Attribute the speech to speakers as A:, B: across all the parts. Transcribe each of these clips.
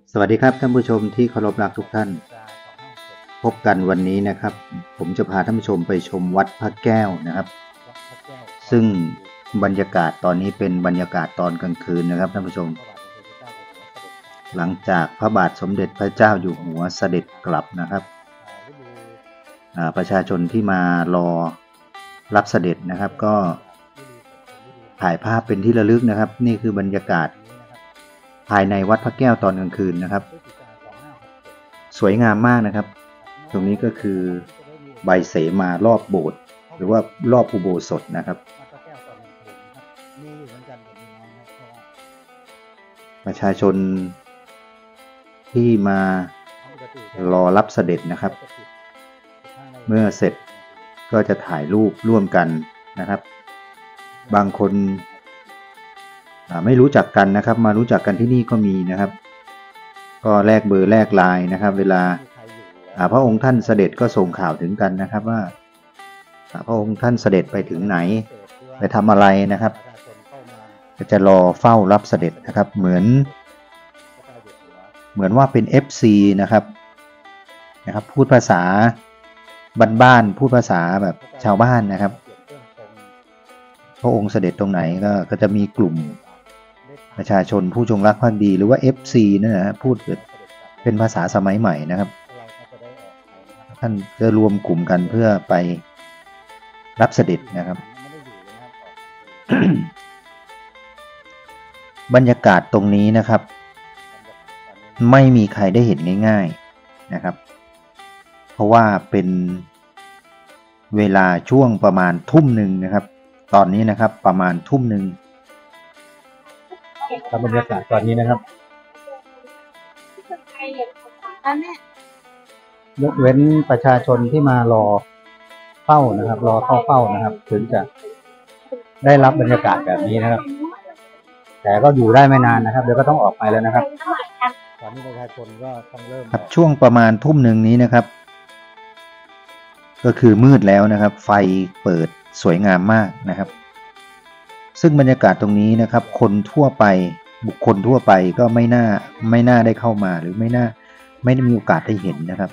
A: สวัสดีครับท่านผู้ชมที่เคารพรักทุกท่านพบกันวันนี้นะครับผมจะพาท่านผู้ชมไปชมวัดพระแก้วนะครับซึ่งบรรยากาศตอนนี้เป็นบรรยากาศตอนกลางคืนนะครับท่านผู้ชมหลังจากพระบาทสมเด็จพระเจ้าอยู่หัวเสด็จกลับนะครับประชาชนที่มารอรับเสด็จนะครับก็ถ่ายภาพเป็นที่ระลึกนะครับนี่คือบรรยากาศภายในวัดพระแก้วตอนกลางคืนนะครับสวยงามมากนะครับตรงนี้ก็คือใบเสมารอบโบสถ์หรือว่ารอบอุโบสถนะครับประชาชนที่มารอรับเสด็จนะครับเมื่อเสร็จก็จะถ่ายรูปร่วมกันนะครับบางคนไม่รู้จักกันนะครับมารู้จักกันที่นี่ก็มีนะครับก็แลกเบอร์แลกไลน์นะครับเวลาพระองค์ท่านเสด็จก็ส่งข่าวถึงกันนะครับว่าพระองค์ท่านเสด็จไปถึงไหนไปทำอะไรนะครับจะรอเฝ้ารับเสด็จนะครับเหมือนว่าเป็น FC นะครับพูดภาษาบ้านๆพูดภาษาแบบชาวบ้านนะครับพระองค์เสด็จตรงไหนก็จะมีกลุ่มประชาชนผู้จงรักภักดีหรือว่า FC นั่นนะพูดเป็นภาษาสมัยใหม่นะครับท่านจะรวมกลุ่มกันเพื่อไปรับเสด็จนะครับ บรรยากาศตรงนี้นะครับไม่มีใครได้เห็นง่ายๆนะครับเพราะว่าเป็นเวลาช่วงประมาณทุ่มหนึ่งนะครับตอนนี้นะครับประมาณทุ่มหนึ่งครับบรรยากาศตอนนี้นะครับยกเว้นประชาชนที่มารอเฝ้านะครับรอเข้าเฝ้านะครับถึงจะได้รับบรรยากาศแบบนี้นะครับแต่ก็อยู่ได้ไม่นานนะครับเดี๋ยวก็ต้องออกไปแล้วนะครับตอนนี้ประชาชนก็ต้องเริ่มครับช่วงประมาณทุ่มหนึ่งนี้นะครับก็คือมืดแล้วนะครับไฟเปิดสวยงามมากนะครับซึ่งบรรยากาศตรงนี้นะครับคนทั่วไปบุคคลทั่วไปก็ไม่น่าได้เข้ามาหรือไม่ได้มีโอกาสได้เห็นนะครับ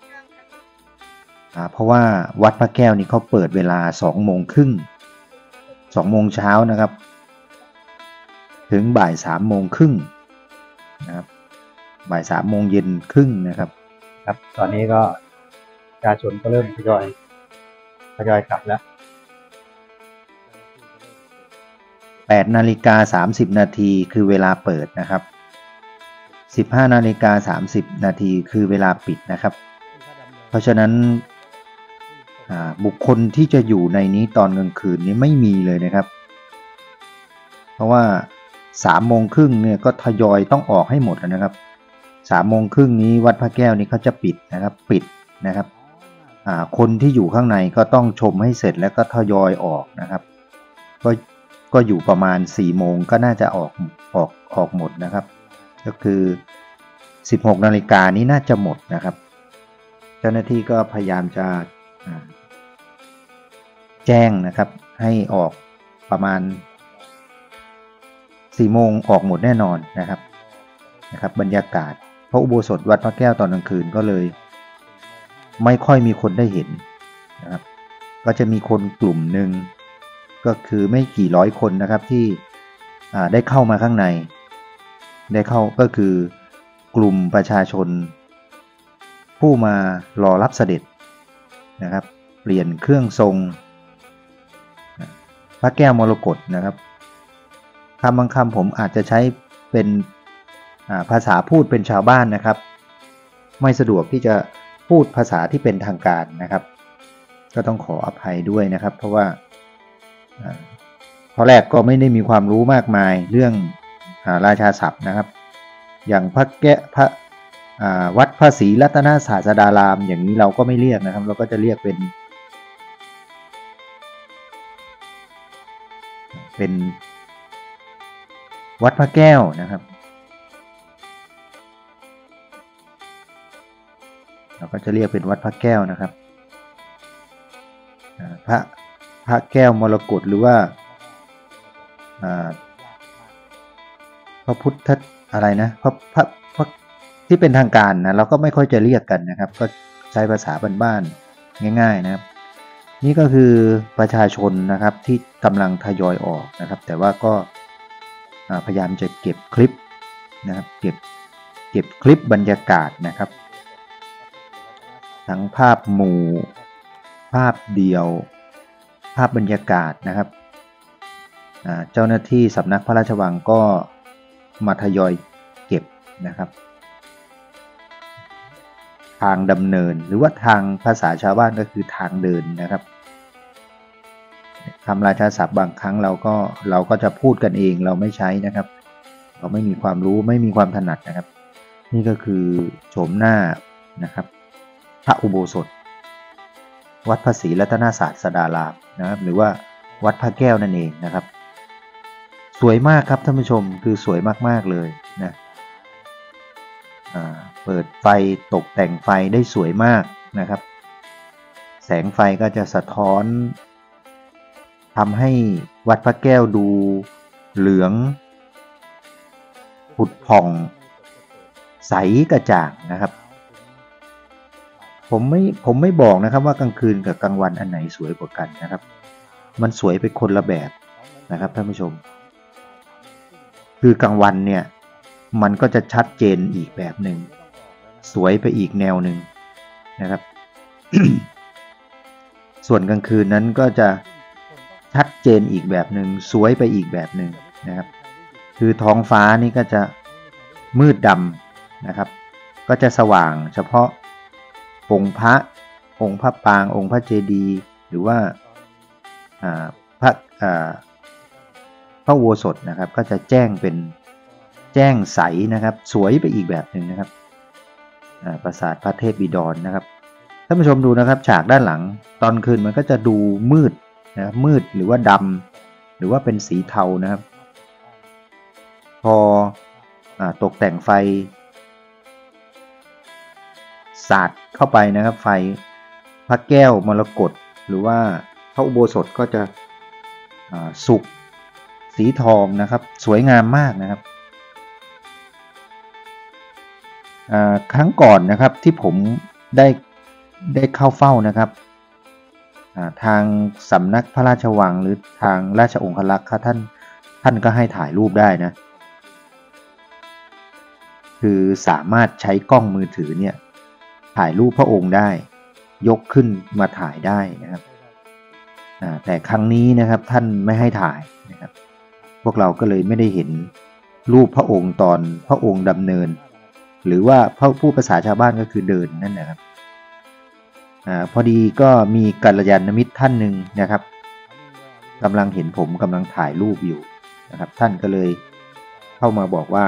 A: เพราะว่าวัดพระแก้วนี่เขาเปิดเวลา2 โมงครึ่ง2 โมงเช้านะครับถึงบ่าย3 โมงครึ่งนะครับบ่าย3 โมงเย็นครึ่งนะครับครับตอนนี้ก็ประชาชนก็เริ่มทยอยกลับแล้ว8:30 นาทีคือเวลาเปิดนะครับ15:30 นาทีคือเวลาปิดนะครับเพราะฉะนั้นบุคคลที่จะอยู่ในนี้ตอนกลางคืนนี้ไม่มีเลยนะครับเพราะว่า3 โมงครึ่งเนี่ยก็ทยอยต้องออกให้หมดนะครับ3 โมงครึ่งนี้วัดพระแก้วนี้เขาจะปิดนะครับคนที่อยู่ข้างในก็ต้องชมให้เสร็จแล้วก็ทยอยออกนะครับก็อยู่ประมาณ4 โมงก็น่าจะออกหมดนะครับก็คือ16 นาฬิกานี้น่าจะหมดนะครับเจ้าหน้าที่ก็พยายามจะแจ้งนะครับให้ออกประมาณ4 โมงออกหมดแน่นอนนะครับบรรยากาศพระอุโบสถวัดพระแก้วตอนกลางคืนก็เลยไม่ค่อยมีคนได้เห็นนะครับก็จะมีคนกลุ่มหนึ่งก็คือไม่กี่ร้อยคนนะครับที่ได้เข้ามาข้างในก็คือกลุ่มประชาชนผู้มารอรับเสด็จนะครับเปลี่ยนเครื่องทรงพระแก้วมรกตนะครับบางคำผมอาจจะใช้เป็นภาษาพูดเป็นชาวบ้านนะครับไม่สะดวกที่จะพูดภาษาที่เป็นทางการนะครับก็ต้องขออภัยด้วยนะครับเพราะว่าแรกก็ไม่ได้มีความรู้มากมายเรื่องราชาศัพท์นะครับอย่างวัดพระศรีรัตนศาสดารามอย่างนี้เราก็ไม่เรียกนะครับเราก็จะเรียกเป็นวัดพระแก้วนะครับเราก็จะเรียกเป็นวัดพระแก้วนะครับพระแก้วมรกตหรือว่าพระพุทธอะไรนะพระที่เป็นทางการนะเราก็ไม่ค่อยจะเรียกกันนะครับก็ใช้ภาษาบ้านๆง่ายๆนะครับนี่ก็คือประชาชนนะครับที่กำลังทยอยออกนะครับแต่ว่าก็พยายามจะเก็บคลิปนะครับเก็บคลิปบรรยากาศนะครับทั้งภาพหมู่ภาพเดียวภาพบรรยากาศนะครับเจ้าหน้าที่สำนักพระราชวังก็มาทยอยเก็บนะครับทางดำเนินหรือว่าทางภาษาชาวบ้านก็คือทางเดินนะครับคำราชาศัพท์บางครั้งเราก็จะพูดกันเองเราไม่ใช้นะครับเราไม่มีความรู้ไม่มีความถนัดนะครับนี่ก็คือโฉมหน้านะครับพระอุโบสถวัดพระศรีรัตนศาสดารามนะครับหรือว่าวัดพระแก้วนั่นเองนะครับสวยมากครับท่านผู้ชมคือสวยมากๆเลยนะเปิดไฟตกแต่งไฟได้สวยมากนะครับแสงไฟก็จะสะท้อนทำให้วัดพระแก้วดูเหลืองผุดผ่องใสกระจ่างนะครับผมไม่บอกนะครับว่ากลางคืนกับกลางวันอันไหนสวยกว่ากันนะครับมันสวยไปคนละแบบนะครับท่านผู้ชมคือกลางวันเนี่ยมันก็จะชัดเจนอีกแบบหนึ่งสวยไปอีกแนวหนึ่งนะครับ ส่วนกลางคืนนั้นก็จะชัดเจนอีกแบบหนึ่งสวยไปอีกแบบหนึ่งนะครับคือท้องฟ้านี่ก็จะมืดดำนะครับก็จะสว่างเฉพาะองค์พระปางองค์พระเจดีย์หรือว่าพระอุโบสถนะครับก็จะแจ้งใสนะครับสวยไปอีกแบบหนึ่งนะครับปราสาทพระเทพบิดรนะครับท่านผู้ชมดูนะครับฉากด้านหลังตอนคืนมันก็จะดูมืดนะครับมืดหรือว่าดำหรือว่าเป็นสีเทานะครับพอตกแต่งไฟสาดเข้าไปนะครับไฟพระแก้วมรกตหรือว่าพระอุโบสถก็จะสุกสีทองนะครับสวยงามมากนะครับครั้งก่อนนะครับที่ผมได้เข้าเฝ้านะครับทางสำนักพระราชวังหรือทางราชองครักษ์ท่านก็ให้ถ่ายรูปได้นะคือสามารถใช้กล้องมือถือเนี่ยถ่ายรูปพระองค์ได้ยกขึ้นมาถ่ายได้นะครับแต่ครั้งนี้นะครับท่านไม่ให้ถ่ายนะครับพวกเราก็เลยไม่ได้เห็นรูปพระองค์ตอนพระองค์ดำเนินหรือว่าผู้ภาษาชาวบ้านก็คือเดินนั่นนะครับพอดีก็มีกัลยาณมิตรท่านหนึ่งนะครับกำลังเห็นผมกำลังถ่ายรูปอยู่นะครับท่านก็เลยเข้ามาบอกว่า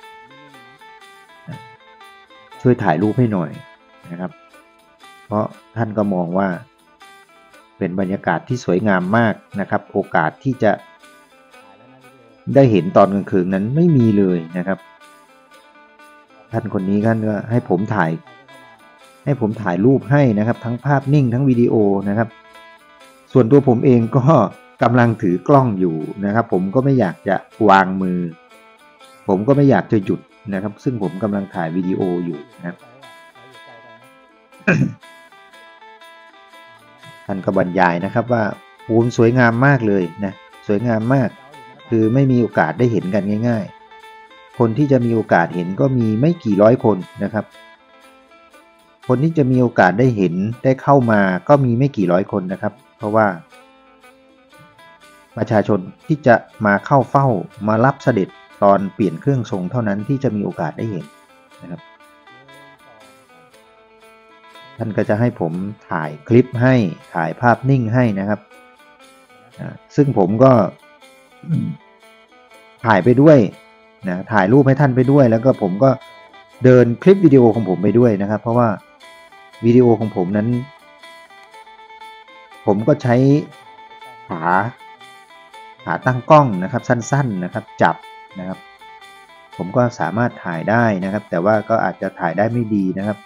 A: ช่วยถ่ายรูปให้หน่อยนะครับเพราะท่านก็มองว่าเป็นบรรยากาศที่สวยงามมากนะครับโอกาสที่จะได้เห็นตอนกลางคืนนั้นไม่มีเลยนะครับท่านคนนี้ท่านก็ให้ผมถ่ายรูปให้นะครับทั้งภาพนิ่งทั้งวิดีโอนะครับส่วนตัวผมเองก็กำลังถือกล้องอยู่นะครับผมก็ไม่อยากจะวางมือผมก็ไม่อยากจะหยุดนะครับซึ่งผมกำลังถ่ายวิดีโออยู่นะครับ ท่านก็บรรยายนะครับว่าภูมิสวยงามมากเลยนะสวยงามมากคือไม่มีโอกาสได้เห็นกันง่ายๆคนที่จะมีโอกาสเห็นก็มีไม่กี่ร้อยคนนะครับคนที่จะมีโอกาสได้เห็นได้เข้ามาก็มีไม่กี่ร้อยคนนะครับเพราะว่าประชาชนที่จะมาเข้าเฝ้ามารับเสด็จตอนเปลี่ยนเครื่องทรงเท่านั้นที่จะมีโอกาสได้เห็นนะครับท่านก็จะให้ผมถ่ายคลิปให้ถ่ายภาพนิ่งให้นะครับซึ่งผมก็ถ่ายไปด้วยนะถ่ายรูปให้ท่านไปด้วยแล้วก็ผมก็เดินคลิปวิดีโอของผมไปด้วยนะครับเพราะว่าวิดีโอของผมนั้นผมก็ใช้ขาตั้งกล้องนะครับสั้นๆนะครับจับนะครับผมก็สามารถถ่ายได้นะครับแต่ว่าก็อาจจะถ่ายได้ไม่ดีนะครับ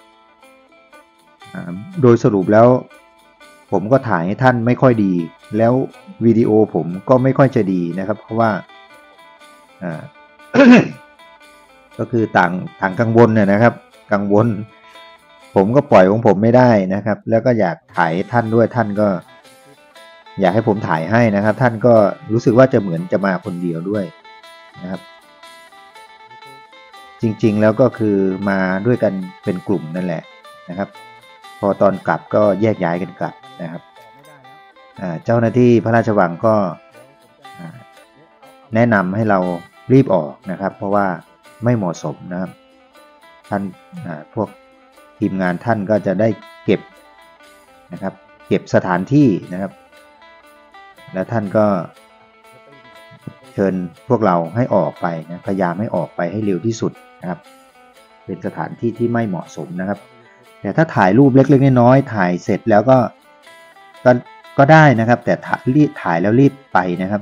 A: โดยสรุปแล้วผมก็ถ่ายให้ท่านไม่ค่อยดีแล้ววิดีโอผมก็ไม่ค่อยจะดีนะครับเพราะว่าก็คือต่างกังวลนะครับกังวลผมก็ปล่อยของผมไม่ได้นะครับ แล้วก็อยากถ่ายท่านด้วยท่านก็อยากให้ผมถ่ายให้นะครับท่านก็รู้สึกว่าจะเหมือนจะมาคนเดียวด้วยนะครับจริงๆแล้วก็คือมาด้วยกันเป็นกลุ่มนั่นแหละนะครับพอตอนกลับก็แยกย้ายกันกลับนะครับเจ้าหน้าที่พระราชวังก็แนะนำให้เรารีบออกนะครับเพราะว่าไม่เหมาะสมนะครับท่านพวกทีมงานท่านก็จะได้เก็บนะครับเก็บสถานที่นะครับแล้วท่านก็เชิญพวกเราให้ออกไปนะพยายามให้ออกไปให้เร็วที่สุดนะครับเป็นสถานที่ที่ไม่เหมาะสมนะครับแต่ถ้าถ่ายรูปเล็กๆน้อยๆถ่ายเสร็จแล้วก็ได้นะครับแต่ถ่ายแล้วรีบไปนะครับ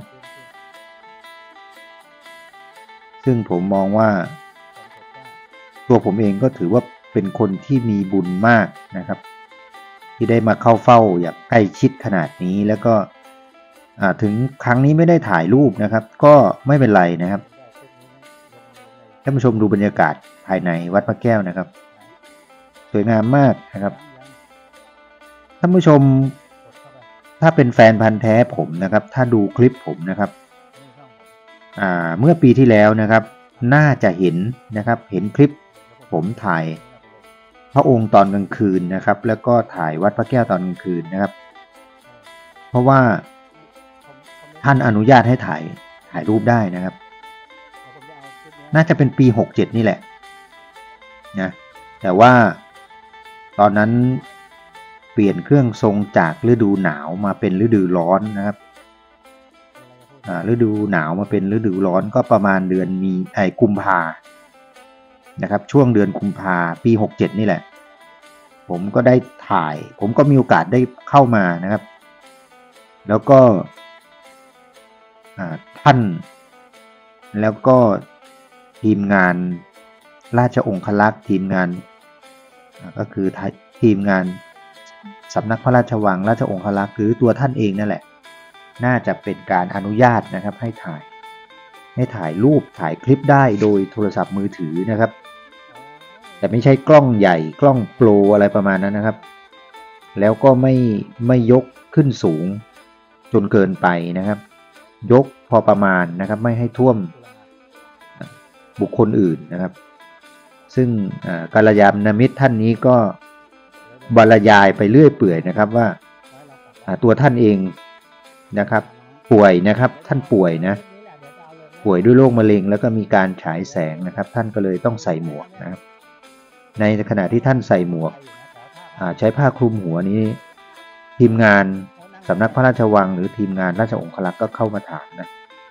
A: ซึ่งผมมองว่าตัวผมเองก็ถือว่าเป็นคนที่มีบุญมากนะครับที่ได้มาเข้าเฝ้าอย่างใกล้ชิดขนาดนี้แล้วก็ถึงครั้งนี้ไม่ได้ถ่ายรูปนะครับก็ไม่เป็นไรนะครับท่านผู้ชมดูบรรยากาศภายในวัดพระแก้วนะครับสวยงามมากนะครับท่านผู้ชมถ้าเป็นแฟนพันธุ์แท้ผมนะครับถ้าดูคลิปผมนะครับเมื่อปีที่แล้วนะครับน่าจะเห็นนะครับเห็นคลิปผมถ่ายพระองค์ตอนกลางคืนนะครับแล้วก็ถ่ายวัดพระแก้วตอนกลางคืนนะครับเพราะว่าท่านอนุญาตให้ถ่ายรูปได้นะครับน่าจะเป็นปี67นี่แหละนะแต่ว่าตอนนั้นเปลี่ยนเครื่องทรงจากฤดูหนาวมาเป็นฤดูร้อนนะครับฤดูหนาวมาเป็นฤดูร้อนก็ประมาณเดือนกุมภานะครับช่วงเดือนกุมภาปี67นี่แหละผมก็ได้ถ่ายผมก็มีโอกาสได้เข้ามานะครับแล้วก็ท่านแล้วก็ทีมงานราชองครักษ์ทีมงานก็คือทีมงานสำนักพระราชวังราชองครักษ์หรือตัวท่านเองนั่นแหละน่าจะเป็นการอนุญาตนะครับให้ถ่ายรูปถ่ายคลิปได้โดยโทรศัพท์มือถือนะครับแต่ไม่ใช่กล้องใหญ่กล้องโปรอะไรประมาณนั้นนะครับแล้วก็ไม่ยกขึ้นสูงจนเกินไปนะครับยกพอประมาณนะครับไม่ให้ท่วมบุคคลอื่นนะครับซึ่งกัลยาณมิตรท่านนี้ก็บรรยายไปเรื่อยเปื่อยนะครับว่าตัวท่านเองนะครับป่วยนะครับท่านป่วยด้วยโรคมะเร็งแล้วก็มีการฉายแสงนะครับท่านก็เลยต้องใส่หมวกนะครับในขณะที่ท่านใส่หมวกใช้ผ้าคลุมหัวนี้ทีมงานสำนักพระราชวังหรือทีมงานราชองครักษ์ก็เข้ามาถามนะ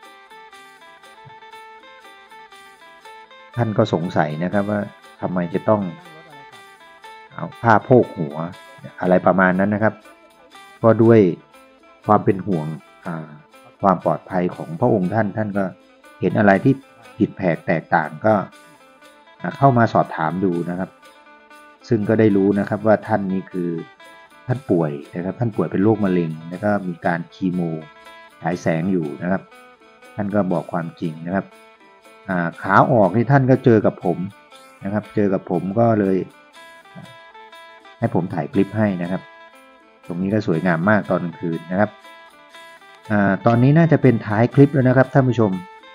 A: ท่านก็สงสัยนะครับว่าทำไมจะต้องเอาผ้าโพกหัวอะไรประมาณนั้นนะครับก็ด้วยความเป็นห่วงความปลอดภัยของพระองค์ท่านก็เห็นอะไรที่ผิดแผกแตกต่างก็เข้ามาสอบถามดูนะครับซึ่งก็ได้รู้นะครับว่าท่านนี้คือท่านป่วยนะครับท่านป่วยเป็นโรคมะเร็งแล้วก็มีการคีโมฉายแสงอยู่นะครับท่านก็บอกความจริงนะครับขาออกที่ท่านก็เจอกับผมนะครับเจอกับผมก็เลยให้ผมถ่ายคลิปให้นะครับตรงนี้ก็สวยงามมากตอนกลางคืนนะครับตอนนี้น่าจะเป็นท้ายคลิปแล้วนะครับท่านผู้ชม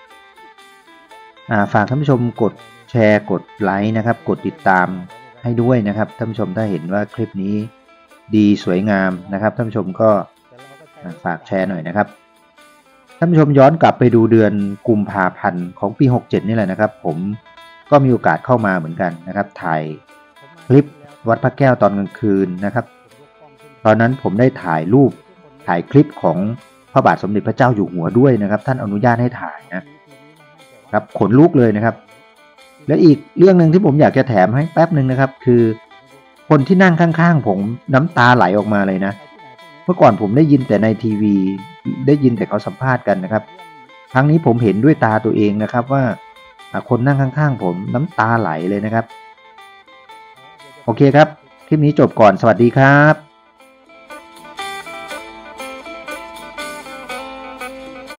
A: ฝากท่านผู้ชมกดแชร์กดไลค์นะครับกดติดตามให้ด้วยนะครับท่านผู้ชมถ้าเห็นว่าคลิปนี้ดีสวยงามนะครับท่านผู้ชมก็ฝากแชร์หน่อยนะครับท่านผู้ชมย้อนกลับไปดูเดือนกุมภาพันธ์ของปี67นี่แหละนะครับผมก็มีโอกาสเข้ามาเหมือนกันนะครับถ่ายคลิปวัดพระแก้วตอนกลางคืนนะครับตอนนั้นผมได้ถ่ายรูปถ่ายคลิปของพระบาทสมเด็จพระเจ้าอยู่หัวด้วยนะครับท่านอนุญาตให้ถ่ายนะครับขนลุกเลยนะครับและอีกเรื่องหนึ่งที่ผมอยากจะแถมให้แป๊บหนึ่งนะครับคือคนที่นั่งข้างๆผมน้ำตาไหลออกมาเลยนะเมื่อก่อนผมได้ยินแต่ในทีวีได้ยินแต่เขาสัมภาษณ์กันนะครับครั้งนี้ผมเห็นด้วยตาตัวเองนะครับว่าคนนั่งข้างๆผมน้ำตาไหลเลยนะครับโอเคครับคลิปนี้จบก่อนสวัสดีครับ